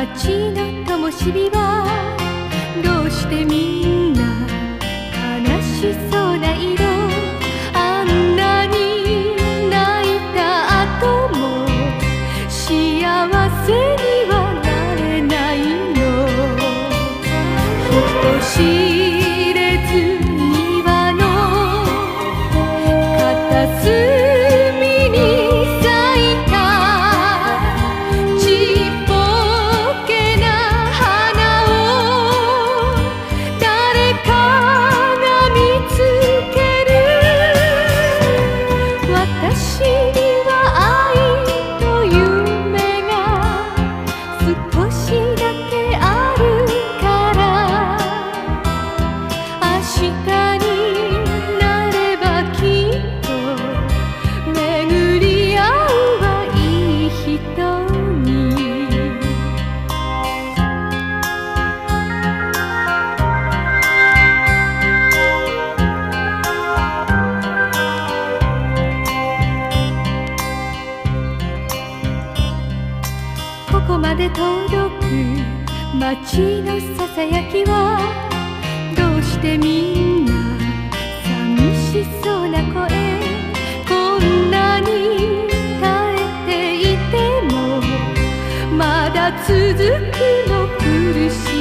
街の灯火はどうしてみんな悲しそうな色。あんなに泣いた後も幸せにはなれないの。人知れず庭の片隅に咲いたちっぽけな花を誰かが見つける。私には愛と夢が少しだけあるから、明日になればきっと巡り合うわ、いい人に。ここまで届く街のささやきはどうしてみんな寂しそうな声。こんなに耐えていてもまだ続くの苦し